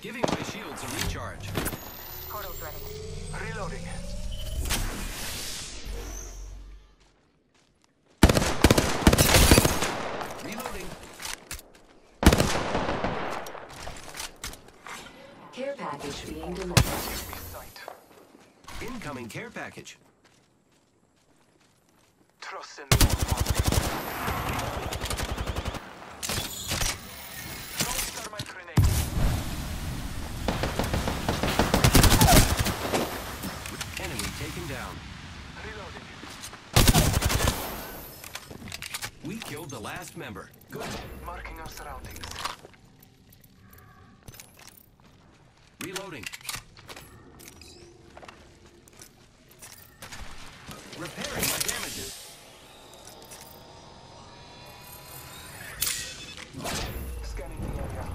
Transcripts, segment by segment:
Giving my shields a recharge. Portal's ready. Reloading. Reloading. Care package being delivered. Enemy sight. Incoming care package. Trust in the Almighty. Don't start my grenade. Enemy taken down. Reloading. We killed the last member. Good. Marking our surroundings. Reloading. Repairing my damages. Scanning the area.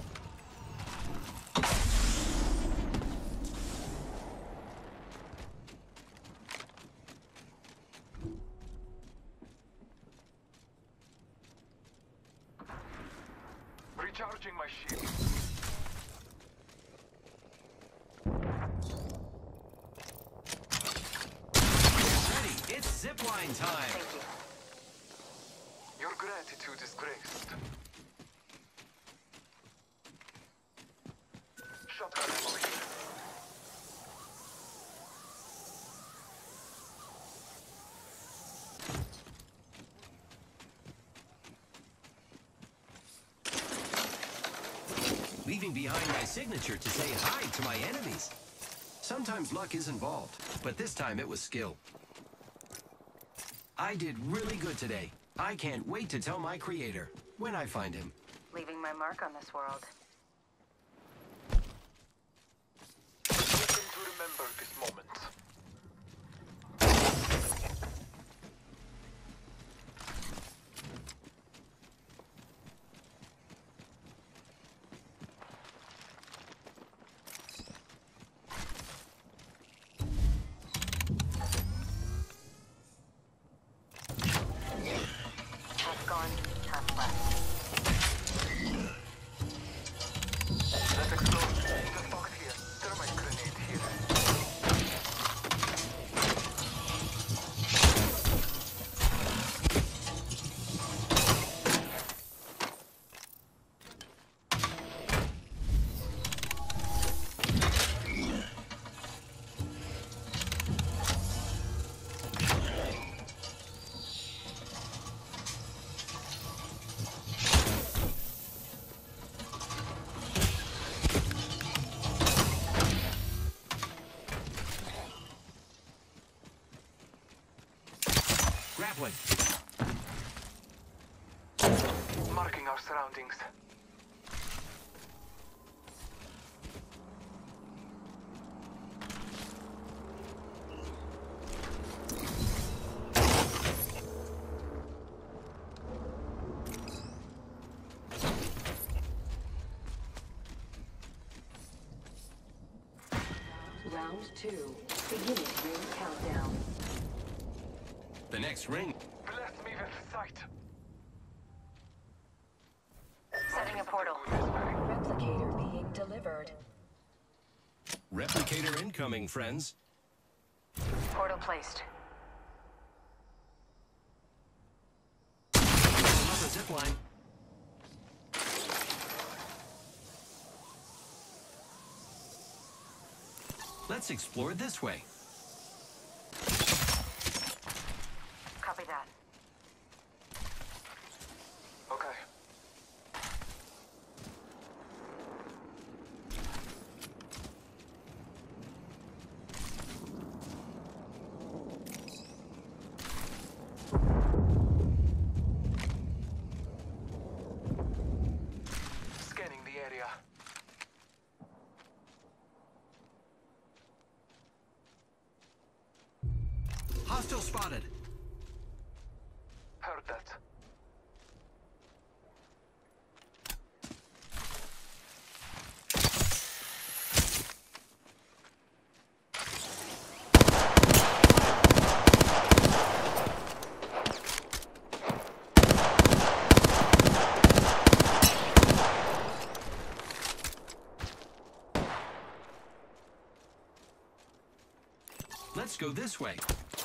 Recharging my shield. Ready. It's zipline time. Thank you. Your gratitude is graced. Shotgun ammo here. Leaving behind my signature to say hi to my enemies. Sometimes luck is involved, but this time it was skill. I did really good today. I can't wait to tell my creator when I find him. Leaving my mark on this world. Looking to remember this moment. Half gone, half left. Let's explore. The box here. Thermite grenade here. Grappling. Marking our surroundings. Round 2. Beginning ring countdown. The next ring. Bless me with sight. Setting a portal. Replicator being delivered. Replicator incoming, friends. Portal placed. Another zipline. Let's explore this way. Copy that. Okay. Scanning the area. Hostile spotted. Heard that. Let's go this way.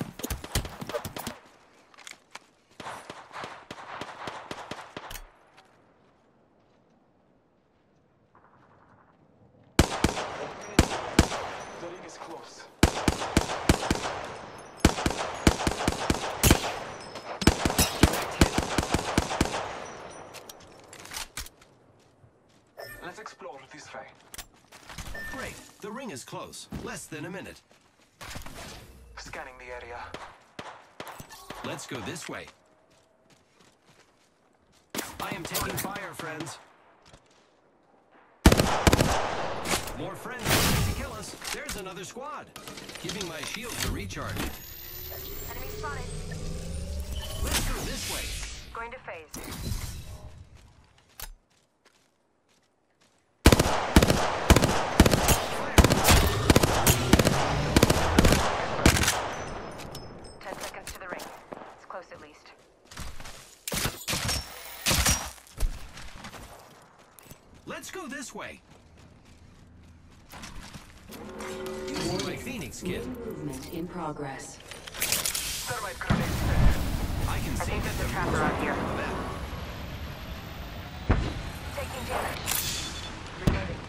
The ring is close. Let's explore this way. Great. The ring is close. Less than a minute. Scanning the area. Let's go this way. I am taking fire, friends. More friends trying to kill us. There's another squad. Giving my shield to recharge. Enemy spotted. Let's go this way. Going to phase. Fire. 10 seconds to the ring. It's close at least. Let's go this way. Using my Phoenix kit. Movement in progress. Thermite grenade set. I can I see think that there's a trap around here. Map. Taking damage. Reloading.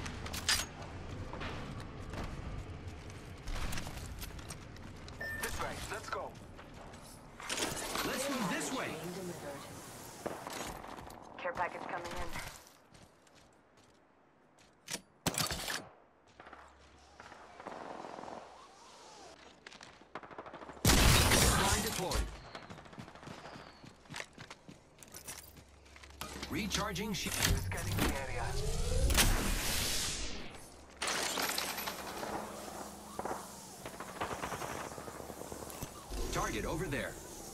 This way. Let's go. Let's move this way. Being delivered. Care package coming in. Line deployed. Recharging shield. Scanning the area. Target over there.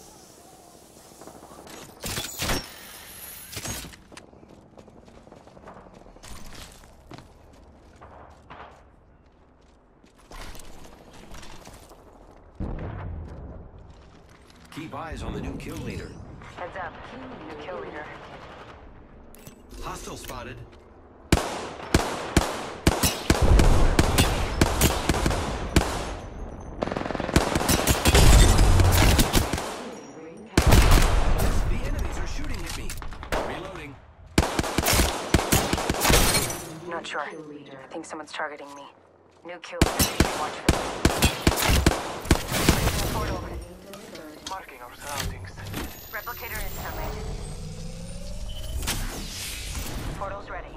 Keep eyes on the new kill leader. Heads up. New kill leader. Hostile spotted. Ring countdown. The enemies are shooting at me. Reloading. Not sure. Kill leader. I think someone's targeting me. New kill leader. Watch for this. Placing a portal. Being delivered. Marking our surroundings. Replicator is coming. Portal's ready.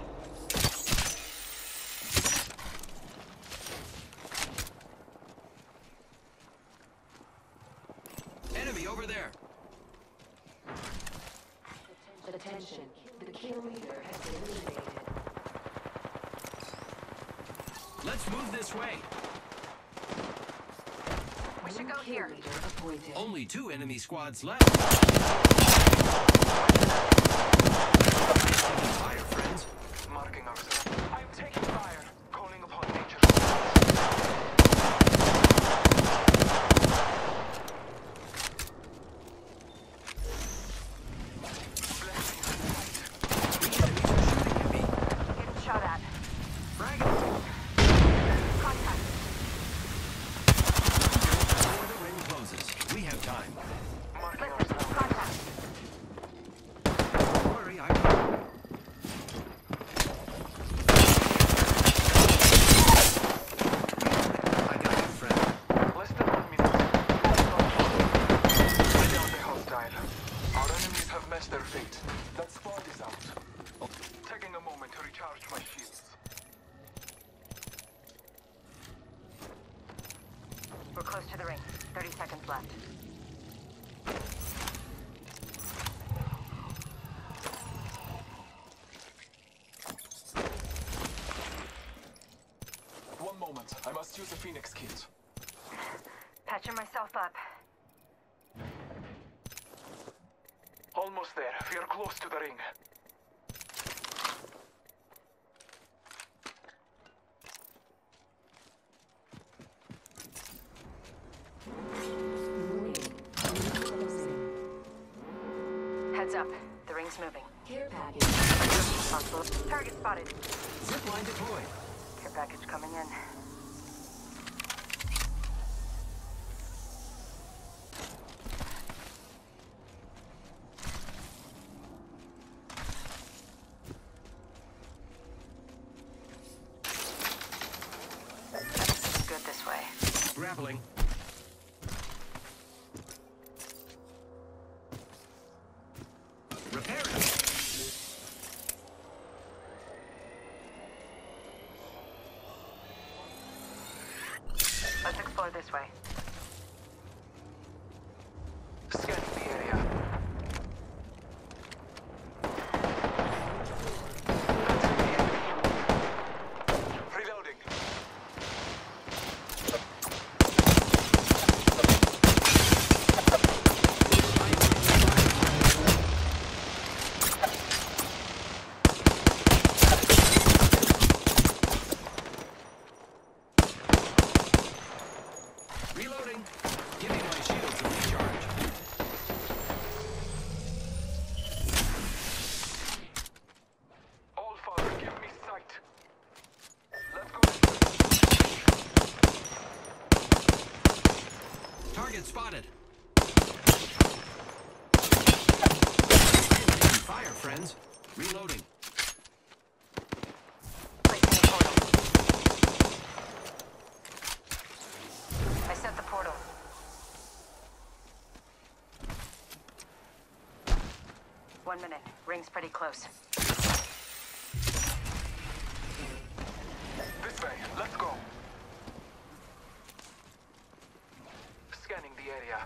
Enemy over there. Attention. The kill leader has been eliminated. Let's move this way. We should New go kill here. leader appointed. Only 2 enemy squads left. Taking fire, friends. Marking our surroundings. I'm taking fire. Calling upon nature. Blessings and light. The enemies are shooting at me. Getting shot at. Fragging. Contact. Before the ring closes. We have time. Marking our Listen. surroundings. Contact. Don't worry, I got you, friend. Less than 1 minute. Down the hostile. Our enemies have met their fate. That squad is out. Taking a moment to recharge my shields. We're close to the ring. 30 seconds left. One moment. I must use a Phoenix kit. Patching myself up. Almost there. We are close to the ring. Ring. Closing. Heads up. The ring's moving. Care package. Possible. Target spotted. Zipline deployed. Care package coming in. Grappling. Repairing. Let's explore this way. Scanning the area. Reloading. Reloading. Giving my shields a recharge. All father, give me sight. Let's go this way. Target spotted. Fire, friends. Reloading. Placing the portal. I set the portal. One minute. Ring's pretty close. This way. Let's go. Scanning the area.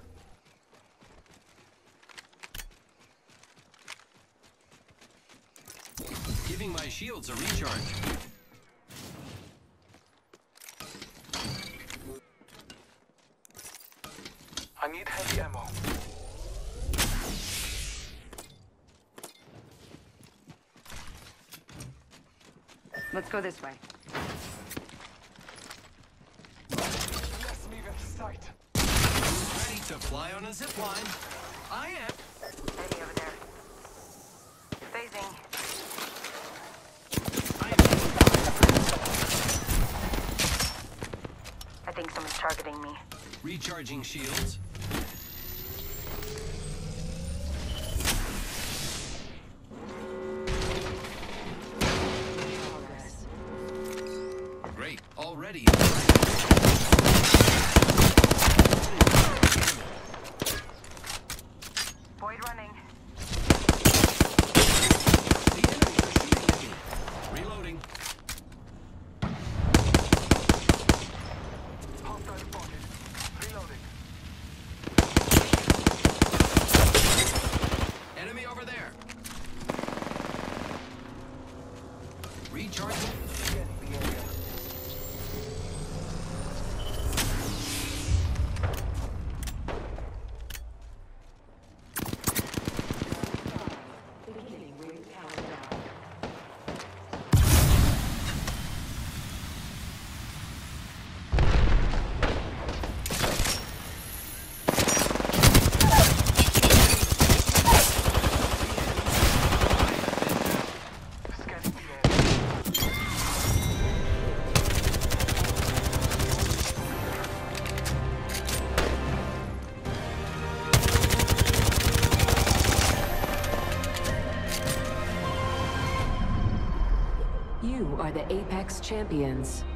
Giving my shields a recharge. I need heavy ammo. Let's go this way. Let's leave in sight. Ready to fly on a zip line. I am. Eddie over there. Phasing. I think someone's targeting me. Recharging shields. Progress. Great. Already. Void running. The enemies are shooting at me. Reloading. Hostile spotted. Reloading. Enemy over there. Recharging. Scanning the area. Beginning ring countdown. Scanning the area. You are the Apex Champions.